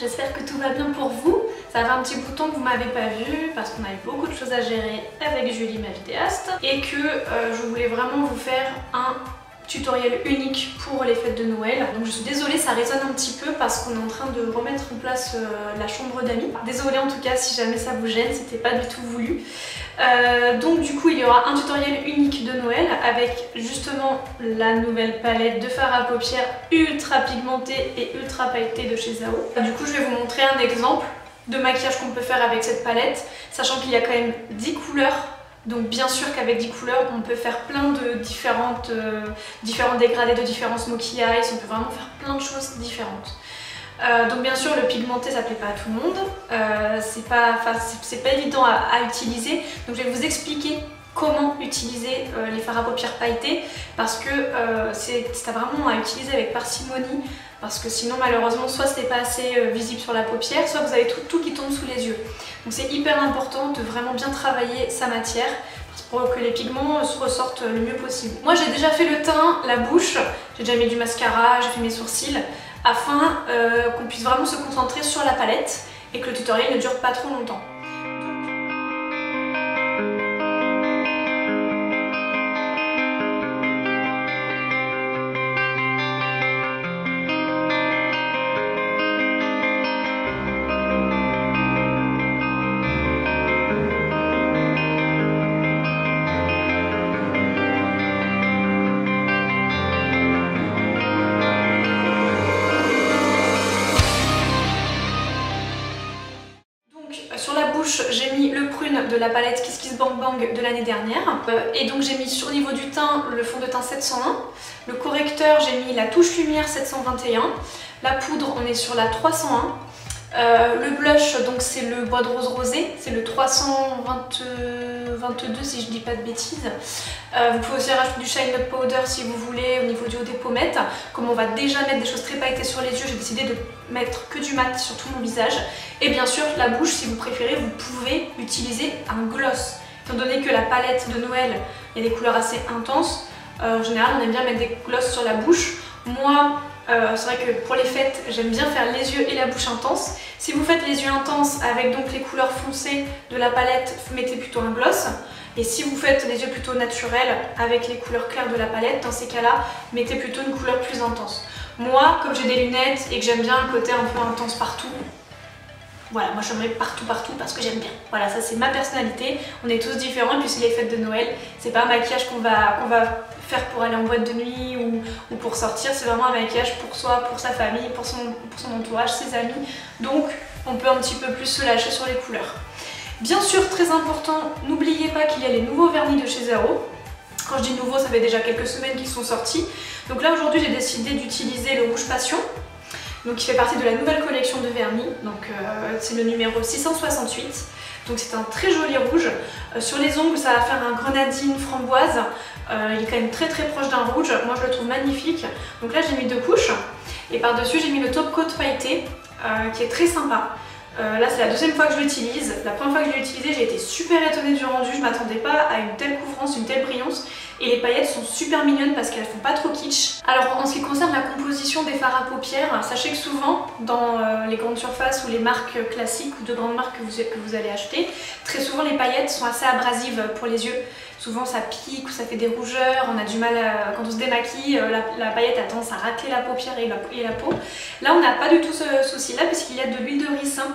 j'espère que tout va bien pour vous. Ça fait un petit bout de temps que vous m'avez pas vu parce qu'on a eu beaucoup de choses à gérer avec Julie, ma vidéaste, et que je voulais vraiment vous faire un tutoriel unique pour les fêtes de Noël. Donc je suis désolée, ça résonne un petit peu parce qu'on est en train de remettre en place la chambre d'amis. Désolée en tout cas si jamais ça vous gêne, c'était pas du tout voulu. Donc du coup il y aura un tutoriel unique de Noël avec justement la nouvelle palette de fard à paupières ultra pigmentée et ultra pailletée de chez Zao. Du coup je vais vous montrer un exemple de maquillage qu'on peut faire avec cette palette, sachant qu'il y a quand même 10 couleurs. Donc bien sûr qu'avec 10 couleurs on peut faire plein de différents dégradés de différents smoky eyes, on peut vraiment faire plein de choses différentes. Donc bien sûr le pigmenté ça plaît pas à tout le monde, c'est pas évident à utiliser, donc je vais vous expliquer comment utiliser les fards à paupières pailletés parce que c'est vraiment à utiliser avec parcimonie, parce que sinon malheureusement soit ce n'est pas assez visible sur la paupière, soit vous avez tout qui tombe sous les yeux. Donc c'est hyper important de vraiment bien travailler sa matière pour que les pigments se ressortent le mieux possible. Moi j'ai déjà fait le teint, la bouche, j'ai déjà mis du mascara, j'ai fait mes sourcils, afin qu'on puisse vraiment se concentrer sur la palette et que le tutoriel ne dure pas trop longtemps. Sur la bouche, j'ai mis le prune de la palette Kiss Kiss Bang Bang de l'année dernière. Et donc j'ai mis au niveau du teint le fond de teint 701. Le correcteur, j'ai mis la touche lumière 721. La poudre, on est sur la 301. Le blush, donc c'est le bois de rose rosé, c'est le 322 si je dis pas de bêtises. Vous pouvez aussi rajouter du Shine Up Powder si vous voulez au niveau du haut des pommettes. Comme on va déjà mettre des choses très pailletées sur les yeux, j'ai décidé de mettre que du mat sur tout mon visage. Et bien sûr la bouche, si vous préférez, vous pouvez utiliser un gloss. Étant donné que la palette de Noël, il y a des couleurs assez intenses, en général on aime bien mettre des glosses sur la bouche. Moi, c'est vrai que pour les fêtes, j'aime bien faire les yeux et la bouche intense. Si vous faites les yeux intenses avec donc les couleurs foncées de la palette, mettez plutôt un gloss. Et si vous faites les yeux plutôt naturels avec les couleurs claires de la palette, dans ces cas-là, mettez plutôt une couleur plus intense. Moi, comme j'ai des lunettes et que j'aime bien un côté un peu intense partout, voilà, moi je mets partout parce que j'aime bien. Voilà, ça c'est ma personnalité, on est tous différents et puis c'est les fêtes de Noël. C'est pas un maquillage qu'on va faire pour aller en boîte de nuit ou pour sortir, c'est vraiment un maquillage pour soi, pour sa famille, pour son entourage, ses amis. Donc on peut un petit peu plus se lâcher sur les couleurs. Bien sûr, très important, n'oubliez pas qu'il y a les nouveaux vernis de chez Zao. Quand je dis nouveau, ça fait déjà quelques semaines qu'ils sont sortis. Donc là aujourd'hui j'ai décidé d'utiliser le rouge passion. Donc il fait partie de la nouvelle collection de vernis, donc c'est le numéro 668. Donc c'est un très joli rouge. Sur les ongles ça va faire un grenadine framboise, il est quand même très proche d'un rouge, moi je le trouve magnifique. Donc là j'ai mis 2 couches et par dessus j'ai mis le top coat pailleté qui est très sympa. Là c'est la deuxième fois que je l'utilise. La première fois que je l'ai utilisé j'ai été super étonnée du rendu, je m'attendais pas à une telle couvrance, une telle brillance. Et les paillettes sont super mignonnes parce qu'elles font pas trop kitsch. Alors en ce qui concerne la composition des fards à paupières, sachez que souvent dans les grandes surfaces ou les marques classiques ou de grandes marques que vous allez acheter, très souvent les paillettes sont assez abrasives pour les yeux. Souvent ça pique ou ça fait des rougeurs, on a du mal quand on se démaquille, la paillette a tendance à racler la paupière et la peau. Là on n'a pas du tout ce souci là puisqu'il y a de l'huile de ricin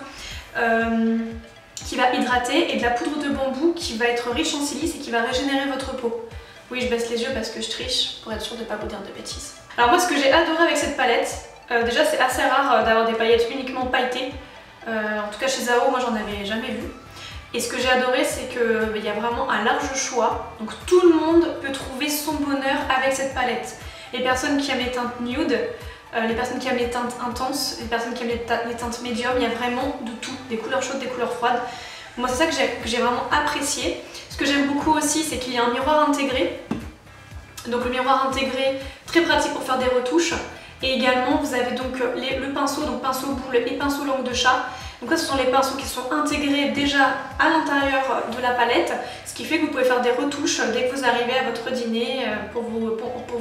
qui va hydrater et de la poudre de bambou qui va être riche en silice et qui va régénérer votre peau. Oui, je baisse les yeux parce que je triche pour être sûre de ne pas vous dire de bêtises. Alors moi ce que j'ai adoré avec cette palette, déjà c'est assez rare d'avoir des paillettes uniquement pailletées. En tout cas chez Zao, moi j'en avais jamais vu. Et ce que j'ai adoré c'est qu'il y a vraiment un large choix. Donc tout le monde peut trouver son bonheur avec cette palette. Les personnes qui aiment les teintes nude, les personnes qui aiment les teintes intenses, les personnes qui aiment les teintes médium, il y a vraiment de tout. Des couleurs chaudes, des couleurs froides. Moi c'est ça que j'ai vraiment apprécié. Ce que j'aime beaucoup aussi c'est qu'il y a un miroir intégré. Donc le miroir intégré, très pratique pour faire des retouches. Et également vous avez donc le pinceau, donc pinceau boule et pinceau langue de chat. Donc là ce sont les pinceaux qui sont intégrés déjà à l'intérieur de la palette, ce qui fait que vous pouvez faire des retouches dès que vous arrivez à votre dîner pour vous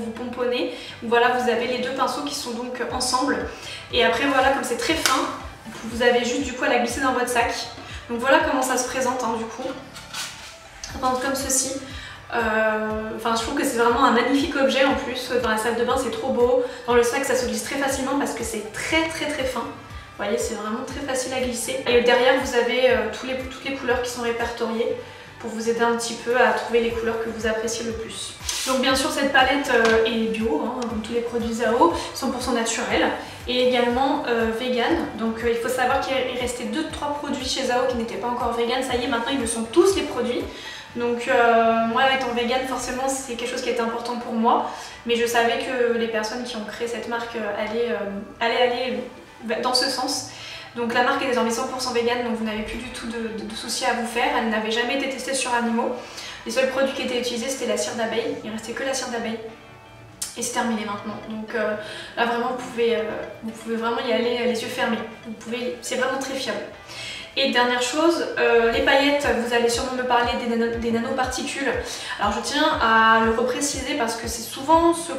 pomponner. Voilà, vous avez les deux pinceaux qui sont donc ensemble. Et après voilà, comme c'est très fin, vous Vous avez juste du coup à la glisser dans votre sac. Donc voilà comment ça se présente du coup. Ça présente comme ceci. Enfin, je trouve que c'est vraiment un magnifique objet en plus. Dans la salle de bain, c'est trop beau. Dans le sac, ça se glisse très facilement parce que c'est très fin. Vous voyez, c'est vraiment très facile à glisser. Et derrière, vous avez toutes les couleurs qui sont répertoriées pour vous aider un petit peu à trouver les couleurs que vous appréciez le plus. Donc bien sûr, cette palette est bio, comme tous les produits Zao, 100% naturel et également vegan. Donc il faut savoir qu'il est resté 2-3 produits chez Zao qui n'étaient pas encore vegan. Ça y est, maintenant ils le sont tous les produits. Donc moi étant vegan, forcément c'est quelque chose qui était important pour moi. Mais je savais que les personnes qui ont créé cette marque allaient aller dans ce sens. Donc la marque est désormais 100% vegan, donc vous n'avez plus du tout de soucis à vous faire. Elle n'avait jamais été testée sur animaux. Les seuls produits qui étaient utilisés c'était la cire d'abeille. Il ne restait que la cire d'abeille. Et c'est terminé maintenant. Donc là vraiment vous pouvez vraiment y aller les yeux fermés. C'est vraiment très fiable. Et dernière chose, les paillettes, vous allez sûrement me parler des nanoparticules. Alors je tiens à le repréciser parce que c'est souvent ce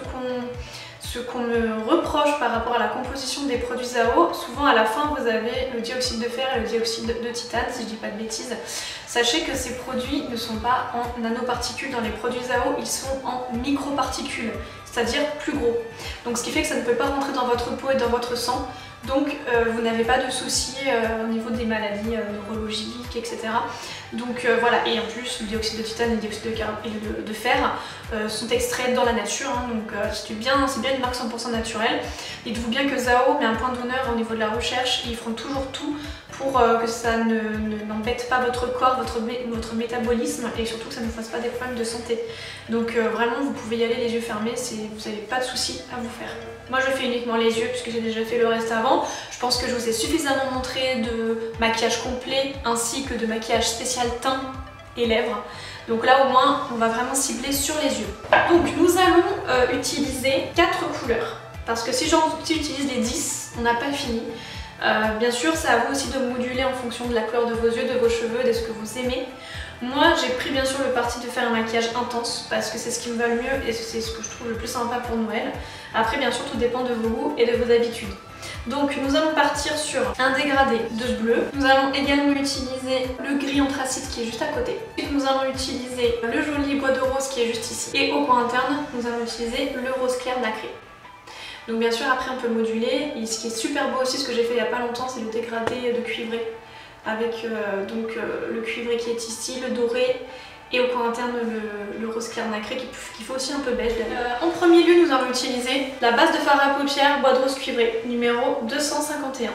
qu'on me reproche par rapport à la composition des produits Zao. Souvent à la fin vous avez le dioxyde de fer et le dioxyde de titane, si je dis pas de bêtises. Sachez que ces produits ne sont pas en nanoparticules dans les produits Zao, ils sont en microparticules, c'est-à-dire plus gros. Donc ce qui fait que ça ne peut pas rentrer dans votre peau et dans votre sang. Donc vous n'avez pas de soucis au niveau des maladies neurologiques, etc. Donc voilà, et en plus le dioxyde de titane et le dioxyde de fer sont extraits dans la nature, donc c'est bien une marque 100% naturelle. Dites-vous bien que Zao met un point d'honneur au niveau de la recherche, ils feront toujours tout pour que ça n'embête pas votre corps, votre métabolisme et surtout que ça ne fasse pas des problèmes de santé. Donc vraiment vous pouvez y aller les yeux fermés, vous n'avez pas de soucis à vous faire. Moi je fais uniquement les yeux puisque j'ai déjà fait le reste avant. Je pense que je vous ai suffisamment montré de maquillage complet ainsi que de maquillage spécial teint et lèvres. Donc là au moins on va vraiment cibler sur les yeux. Donc nous allons utiliser 4 couleurs. Parce que si j'utilise les 10, on n'a pas fini. Bien sûr, c'est à vous aussi de moduler en fonction de la couleur de vos yeux, de vos cheveux, de ce que vous aimez. Moi, j'ai pris bien sûr le parti de faire un maquillage intense parce que c'est ce qui me va le mieux et c'est ce que je trouve le plus sympa pour Noël. Après, bien sûr, tout dépend de vos goûts et de vos habitudes. Donc, nous allons partir sur un dégradé de bleu. Nous allons également utiliser le gris anthracite qui est juste à côté. Ensuite, nous allons utiliser le joli bois de rose qui est juste ici. Et au coin interne, nous allons utiliser le rose clair nacré. Donc bien sûr après on peut moduler, et ce qui est super beau aussi, ce que j'ai fait il n'y a pas longtemps, c'est le dégradé de cuivré avec le cuivré qui est ici, le doré et au coin interne le rose clair nacré qui fait aussi un peu beige d'ailleurs. En premier lieu nous allons utiliser la base de fard à paupières bois de rose cuivré numéro 251.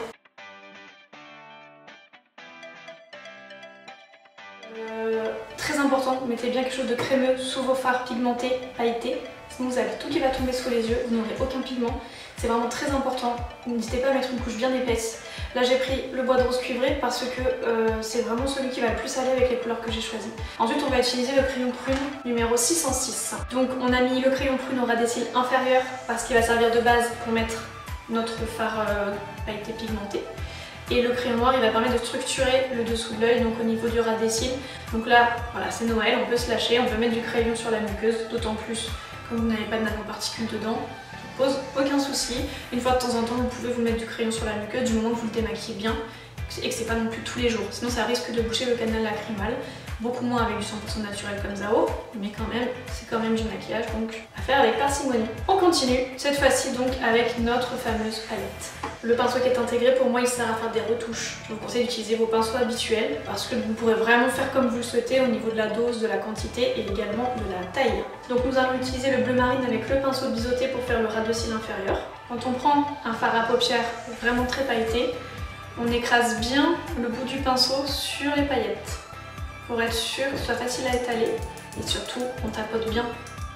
Très important, mettez bien quelque chose de crémeux sous vos fards pigmentés, pailletés. Sinon vous avez tout qui va tomber sous les yeux, vous n'aurez aucun pigment. C'est vraiment très important. N'hésitez pas à mettre une couche bien épaisse. Là j'ai pris le bois de rose cuivré parce que c'est vraiment celui qui va le plus aller avec les couleurs que j'ai choisies. Ensuite on va utiliser le crayon prune numéro 606. Donc on a mis le crayon prune au ras des cils inférieur parce qu'il va servir de base pour mettre notre fard pailleté pigmenté. Et le crayon noir il va permettre de structurer le dessous de l'œil, donc au niveau du ras des cils. Donc là voilà, c'est Noël, on peut se lâcher, on peut mettre du crayon sur la muqueuse, d'autant plus comme vous n'avez pas de nanoparticules dedans, ça pose aucun souci. Une fois de temps en temps vous pouvez vous mettre du crayon sur la muqueuse du moment que vous le démaquillez bien et que c'est pas non plus tous les jours, sinon ça risque de boucher le canal lacrymal. Beaucoup moins avec du 100% naturel comme Zao, mais quand même, c'est quand même du maquillage, donc à faire avec parcimonie. On continue, cette fois-ci donc avec notre fameuse palette. Le pinceau qui est intégré, pour moi, il sert à faire des retouches. Je vous conseille d'utiliser vos pinceaux habituels parce que vous pourrez vraiment faire comme vous le souhaitez au niveau de la dose, de la quantité et également de la taille. Donc nous allons utiliser le bleu marine avec le pinceau biseauté pour faire le ras de cils inférieur. Quand on prend un fard à paupières vraiment très pailleté, on écrase bien le bout du pinceau sur les paillettes pour être sûr que ce soit facile à étaler et surtout on tapote bien.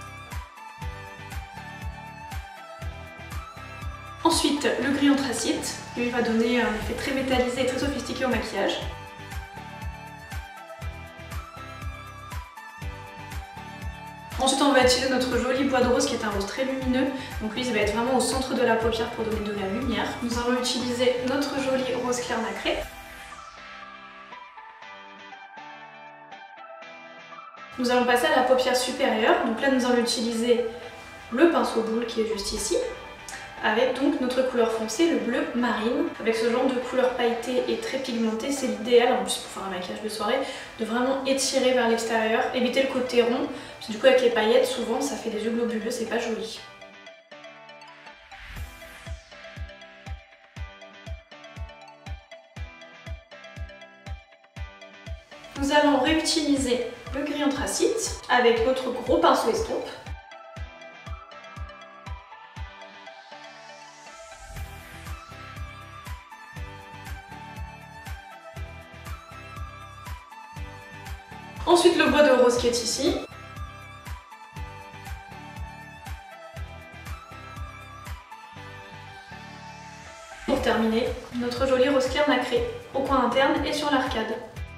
Ensuite, le gris anthracite, lui va donner un effet très métallisé et très sophistiqué au maquillage. Ensuite, on va utiliser notre joli bois de rose qui est un rose très lumineux. Donc lui, il va être vraiment au centre de la paupière pour donner de la lumière. Nous allons utiliser notre joli rose clair nacré. Nous allons passer à la paupière supérieure. Donc là, nous allons utiliser le pinceau boule qui est juste ici. avec donc notre couleur foncée, le bleu marine. Avec ce genre de couleur pailletée et très pigmentée, c'est l'idéal, en plus pour faire un maquillage de soirée, de vraiment étirer vers l'extérieur, éviter le côté rond, parce que du coup avec les paillettes, souvent ça fait des yeux globuleux, c'est pas joli. Nous allons réutiliser le gris anthracite avec notre gros pinceau estompe. Ensuite le bois de rose qui est ici. Pour terminer, notre joli rose clair nacré au coin interne et sur l'arcade.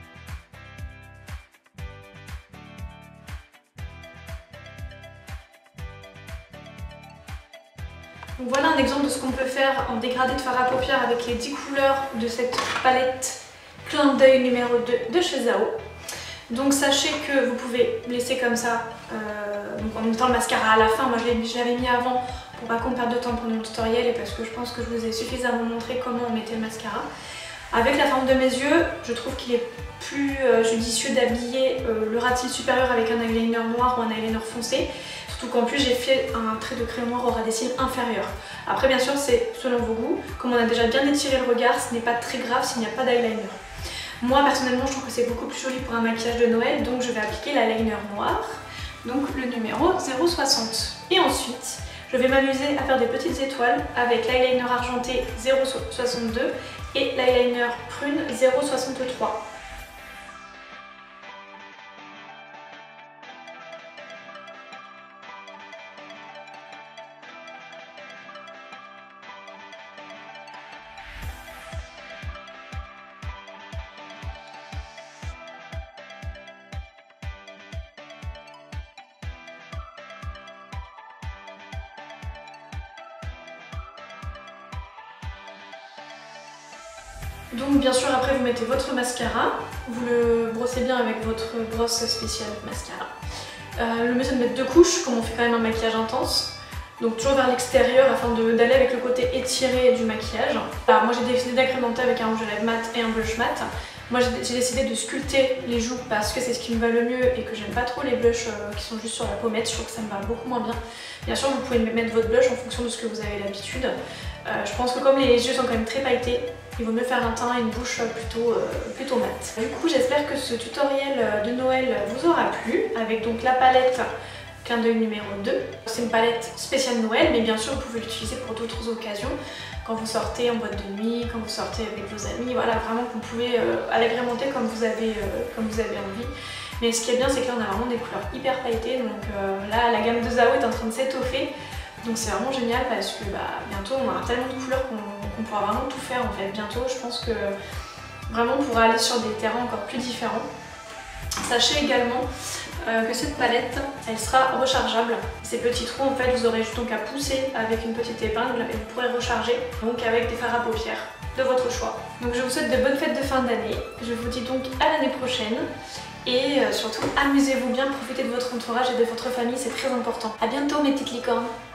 Donc voilà un exemple de ce qu'on peut faire en dégradé de fard à paupières avec les 10 couleurs de cette palette Clin d'œil numéro 2 de chez Zao. Donc sachez que vous pouvez laisser comme ça, donc en mettant le mascara à la fin. Moi je l'avais mis avant pour pas qu'on perde de temps pendant le tutoriel et parce que je pense que je vous ai suffisamment montré comment on mettait le mascara. Avec la forme de mes yeux, je trouve qu'il est plus judicieux d'habiller le ras de cils supérieur avec un eyeliner noir ou un eyeliner foncé. Surtout qu'en plus j'ai fait un trait de crayon noir au ras des cils inférieur. Après bien sûr c'est selon vos goûts. Comme on a déjà bien étiré le regard, ce n'est pas très grave s'il n'y a pas d'eyeliner. Moi personnellement je trouve que c'est beaucoup plus joli pour un maquillage de Noël, donc je vais appliquer l'eyeliner noir, donc le numéro 0,60. Et ensuite je vais m'amuser à faire des petites étoiles avec l'eyeliner argenté 0,62 et l'eyeliner prune 0,63. Donc bien sûr après vous mettez votre mascara, vous le brossez bien avec votre brosse spéciale mascara. Le mieux c'est de mettre 2 couches comme on fait quand même un maquillage intense. Donc toujours vers l'extérieur afin d'aller avec le côté étiré du maquillage. Alors, moi j'ai décidé d'agrémenter avec un rouge à lèvres mat et un blush mat. Moi j'ai décidé de sculpter les joues parce que c'est ce qui me va le mieux et que j'aime pas trop les blushs qui sont juste sur la pommette. Je trouve que ça me va beaucoup moins bien. Bien sûr vous pouvez mettre votre blush en fonction de ce que vous avez l'habitude. Je pense que comme les yeux sont quand même très pailletés, il vaut mieux faire un teint et une bouche plutôt mat. Du coup j'espère que ce tutoriel de Noël vous aura plu avec donc la palette Clin d'œil numéro 2. C'est une palette spéciale Noël mais bien sûr vous pouvez l'utiliser pour d'autres occasions. Quand vous sortez en boîte de nuit, quand vous sortez avec vos amis, voilà vraiment vous pouvez l'agrémenter comme vous avez envie. Mais ce qui est bien c'est que là on a vraiment des couleurs hyper pailletées donc là la gamme de Zao est en train de s'étoffer. Donc c'est vraiment génial parce que bientôt on aura tellement de couleurs qu'on pourra vraiment tout faire en fait. Bientôt je pense que vraiment on pourra aller sur des terrains encore plus différents. Sachez également que cette palette elle sera rechargeable. Ces petits trous en fait vous aurez juste donc à pousser avec une petite épingle et vous pourrez recharger donc avec des fards à paupières de votre choix. Donc je vous souhaite de bonnes fêtes de fin d'année. Je vous dis donc à l'année prochaine. Et surtout amusez-vous bien, profitez de votre entourage et de votre famille, c'est très important. A bientôt mes petites licornes.